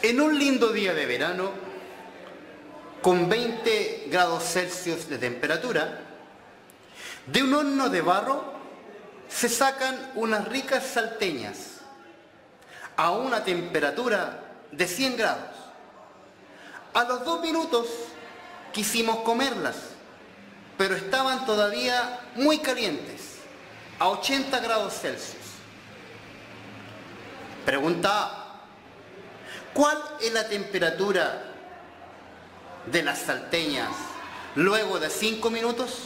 En un lindo día de verano, con 20 grados Celsius de temperatura, de un horno de barro se sacan unas ricas salteñas a una temperatura de 100 grados. A los 2 minutos quisimos comerlas, pero estaban todavía muy calientes, a 80 grados Celsius. Pregunta A: ¿cuál es la temperatura de las salteñas luego de 5 minutos?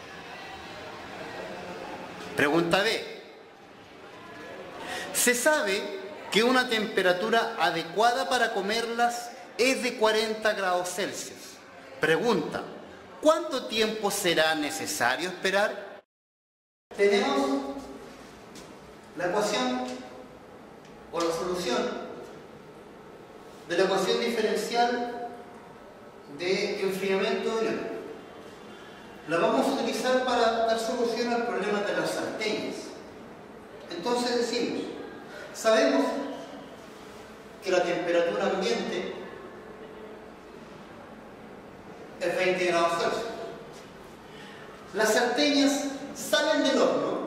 Pregunta B: se sabe que una temperatura adecuada para comerlas es de 40 grados Celsius. Pregunta: ¿cuánto tiempo será necesario esperar? Tenemos la ecuación o la solución de la ecuación diferencial de enfriamiento de hielo. La vamos a utilizar para dar solución al problema de las salteñas. Entonces decimos, sabemos que la temperatura ambiente es 20 grados Celsius. Las salteñas salen del horno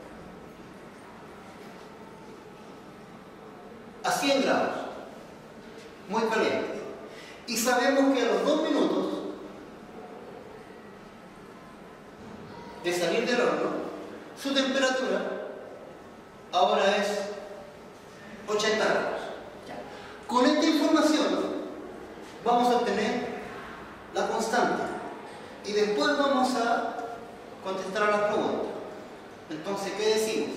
a 100 grados, muy caliente, y sabemos que a los 2 minutos de salir del horno, su temperatura ahora es 80 grados. Con esta información vamos a obtener la constante y después vamos a contestar a la pregunta. Entonces, ¿qué decimos?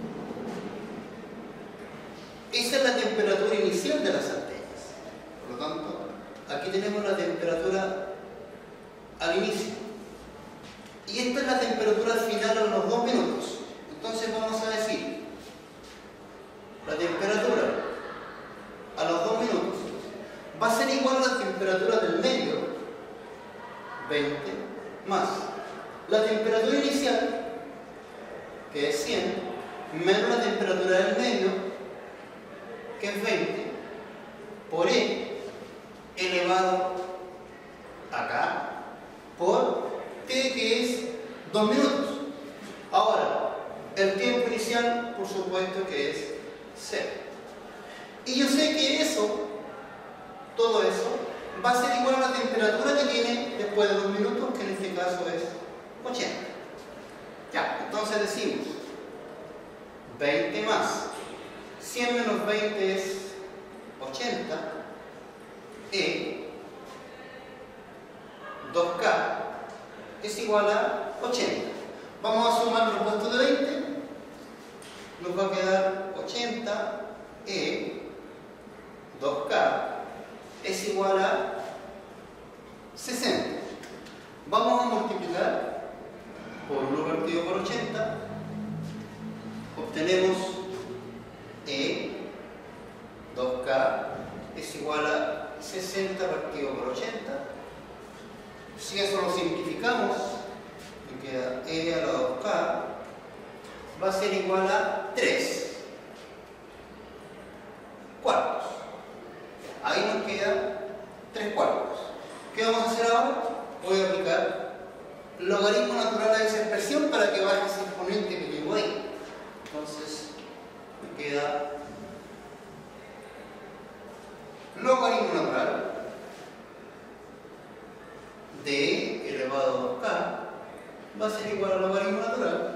Esa es la temperatura inicial de las salteñas. Por lo tanto, aquí tenemos la temperatura al inicio. Y esta es la temperatura final a los 2 minutos. Entonces vamos a decir, la temperatura a los 2 minutos va a ser igual a la temperatura del medio, 20, más la temperatura inicial, que es 100, menos la temperatura del medio, que es 20, por E elevado acá, por T, que es 2 minutos. Ahora, el tiempo inicial, por supuesto que es 0. Y yo sé que eso, todo eso, va a ser igual a la temperatura que tiene después de 2 minutos, que en este caso es 80. Ya, entonces decimos 20 más 100 menos 20 es 80, E 2K es igual a 80. Vamos a sumar los puestos de 20, nos va a quedar 80, E 2K es igual a 60. Vamos a multiplicar por 1 partido por 80, obtenemos E 2K es igual a 60 partido por 80. Si eso lo simplificamos, me queda E a la 2K, va a ser igual a 3 cuartos. Ahí nos queda 3 cuartos. ¿Qué vamos a hacer ahora? Voy a aplicar logaritmo natural a esa expresión para que baje ese exponente que llevo ahí. Entonces, me queda logaritmo natural de E elevado a 2K va a ser igual a logaritmo natural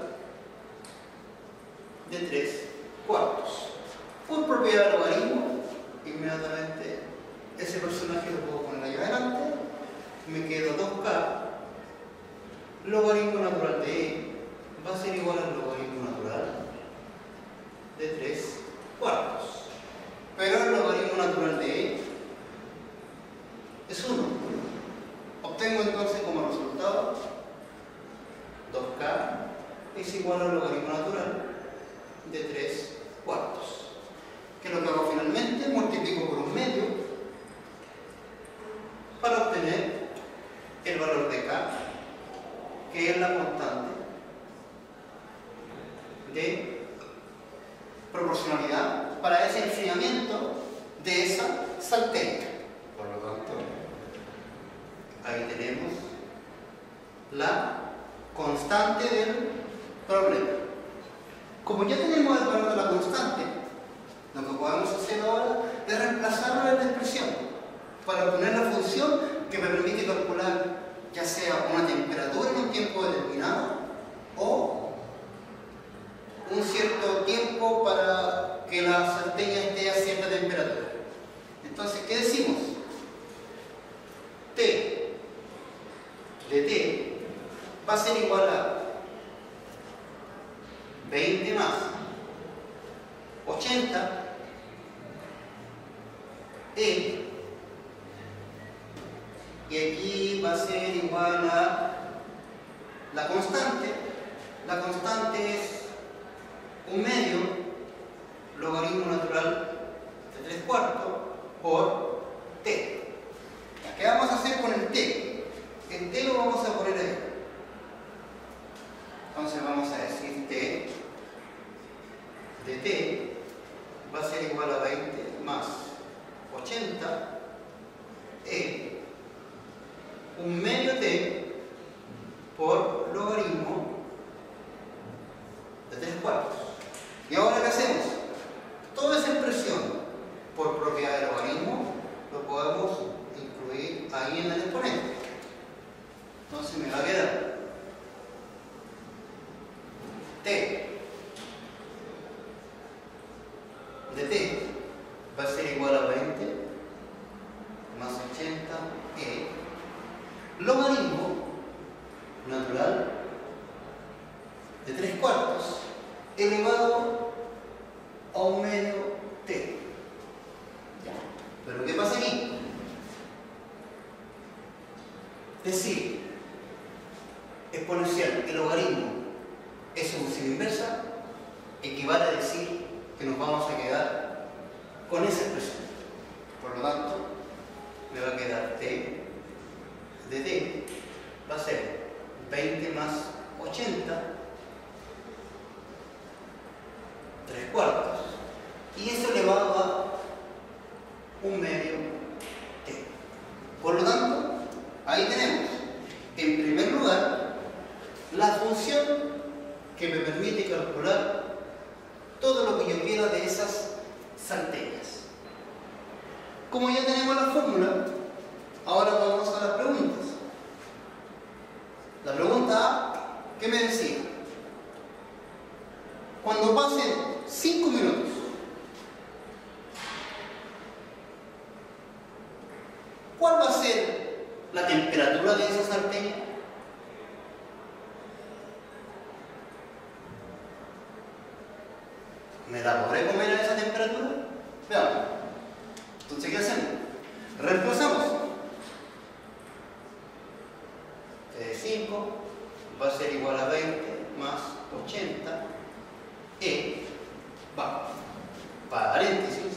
de 3 cuartos. Por propiedad del logaritmo, inmediatamente ese personaje lo puedo poner ahí adelante. Me quedo 2K, logaritmo natural de E va a ser igual al logaritmo natural de 3 cuartos. Pero el logaritmo natural de E es 1. Obtengo entonces como resultado 2K es igual al logaritmo natural de 3 cuartos. ¿Qué es lo que hago finalmente? Multiplico por un medio para obtener el valor de K, que es la constante de proporcionalidad para ese enfriamiento de esa sartén. Por lo tanto, ahí tenemos la constante del problema. Como ya tenemos el valor de la constante, lo que podemos hacer ahora es reemplazarlo en la expresión para obtener la función que me permite calcular ya sea una temperatura en un tiempo determinado o un cierto tiempo para que la sartén esté a cierta temperatura. Entonces, ¿qué decimos? T de T va a ser igual a 20 más 80 E, y aquí va a ser igual a la constante. La constante es 1/2 logaritmo natural de 3/4 por T. ¿Qué vamos a hacer con el T? El T lo vamos a poner ahí. Entonces vamos a decir T de T va a ser igual a 20 más 80 E 1/2 T por logaritmo de 3/4. ¿Y ahora qué hacemos? Toda esa expresión por propiedad de logaritmo lo podemos incluir ahí en el exponente. Entonces me va a quedar T de T va a ser igual a 20 más 80 E logaritmo natural de 3/4 elevado a 1/2 T. ¿Pero qué pasa aquí? Decir exponencial y logaritmo es función inversa equivale a decir que nos vamos a quedar con esa expresión. Por lo tanto, me va a quedar T de T va a ser 20 más 80 3/4 y eso elevado a 1/2 T. Por lo tanto, ahí tenemos en primer lugar la función que me permite calcular todo lo que yo quiera de esas sartenes. Como ya tenemos la fórmula, ahora vamos a las preguntas. La pregunta A, ¿qué me decía? Cuando pasen 5 minutos, ¿cuál va a ser la temperatura de esa sartén? ¿Me la podré comer a esa temperatura? Veamos. Entonces, ¿qué hacemos? Reemplazamos. T de 5 va a ser igual a 20 más 80 E va paréntesis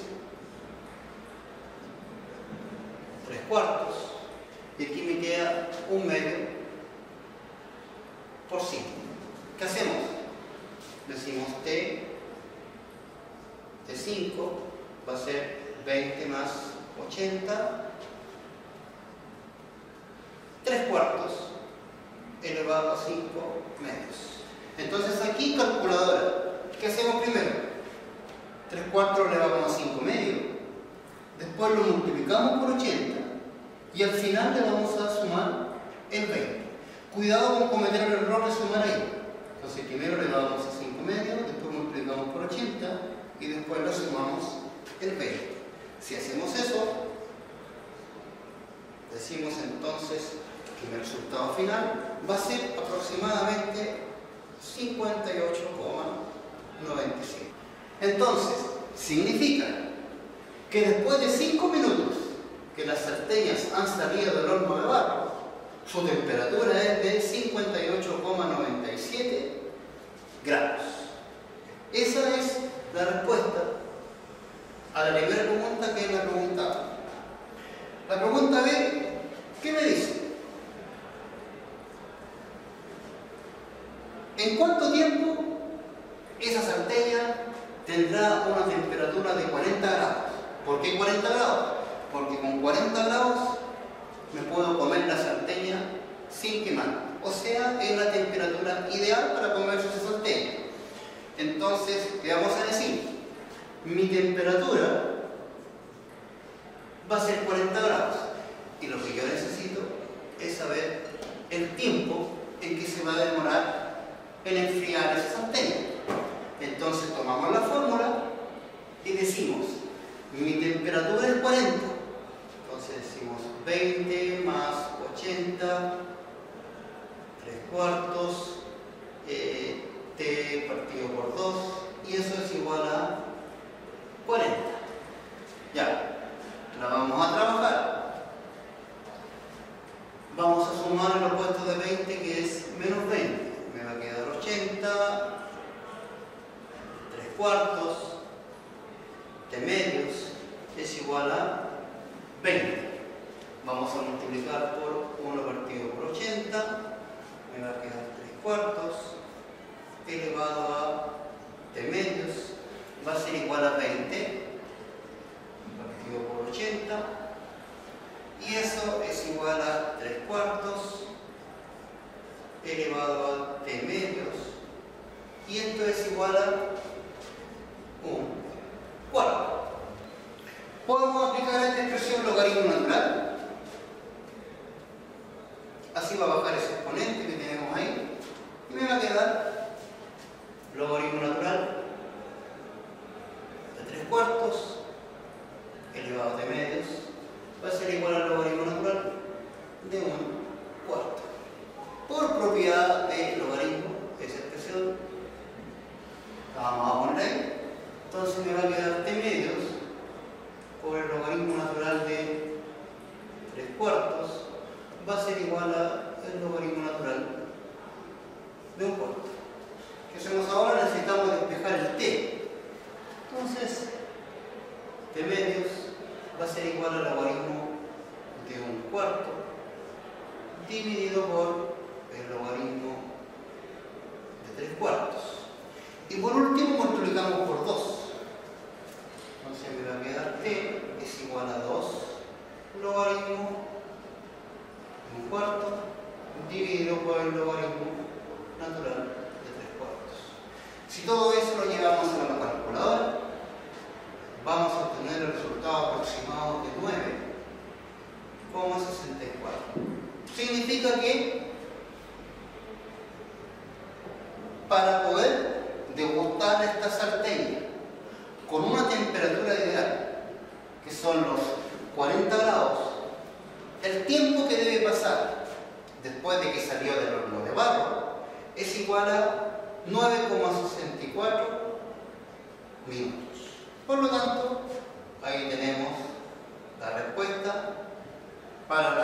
3/4 y aquí me queda 1/2 por 5. ¿Qué hacemos? Decimos T de 5 va a ser 20 más 80 3/4 elevado a 5 medios. Entonces aquí calculadora, ¿qué hacemos primero? 3/4 lo elevamos a 5 medios, después lo multiplicamos por 80 y al final le vamos a sumar el 20. Cuidado con cometer el error de sumar ahí. Entonces primero le elevamos a 5 medios, después multiplicamos por 80 y después le sumamos el 20. Si hacemos eso, decimos entonces que el resultado final va a ser aproximadamente 58,97. Entonces, significa que después de 5 minutos que las sartenes han salido del horno de barro, su temperatura es de 58,97 grados. Esa es la respuesta a la primera pregunta, que es la pregunta A. La pregunta B, ¿qué me dice? ¿En cuánto tiempo esa sartén tendrá una temperatura de 40 grados? ¿Por qué 40 grados? porque con 40 grados me puedo comer la salteña sin quemar. O sea, es la temperatura ideal para comerse esa salteña. Entonces, ¿qué vamos a decir? Mi temperatura va a ser 40 grados. Y lo que yo necesito es saber el tiempo en que se va a demorar en enfriar esa salteña. Entonces tomamos la fórmula y decimos, mi temperatura es 40. Entonces decimos 20 más 80, 3/4, t partido por 2, y eso es igual a 40. Ya, la vamos a trabajar. Vamos a sumar el opuesto de 20, que es menos 20. Me va a quedar 80, 3/4, t medios es igual a 20. Vamos a multiplicar por 1 partido por 80, me va a quedar 3/4, elevado a t medios va a ser igual a 20 partido por 80, y eso es igual a 3/4 elevado a t medios, y esto es igual a 1/4. Podemos aplicar esta expresión logaritmo natural. Así va a bajar ese exponente que tenemos ahí, y me va a quedar logaritmo natural de 3/4 elevado a t medios va a ser igual al logaritmo natural de 1/4. Por propiedad de logaritmo, esa expresión la vamos a poner ahí. Entonces me va a quedar t medios por el logaritmo natural de 3/4 va a ser igual al logaritmo natural de 1/4. ¿Qué hacemos ahora? Necesitamos despejar el t. Entonces, t medios va a ser igual al logaritmo de 1/4 dividido por el logaritmo de 3/4. Y por último multiplicamos por 2. Entonces me va a quedar t es igual a 2 logaritmo de 1/4 dividido por el logaritmo natural de 3/4. Si todo eso lo llevamos a la calculadora, vamos a obtener el resultado aproximado de 9,64. Significa que para poder degustar esta salteña con una temperatura ideal, que son los 40 grados, el tiempo que debe pasar después de que salió del horno de barro es igual a 9,64 minutos. Por lo tanto, ahí tenemos la respuesta para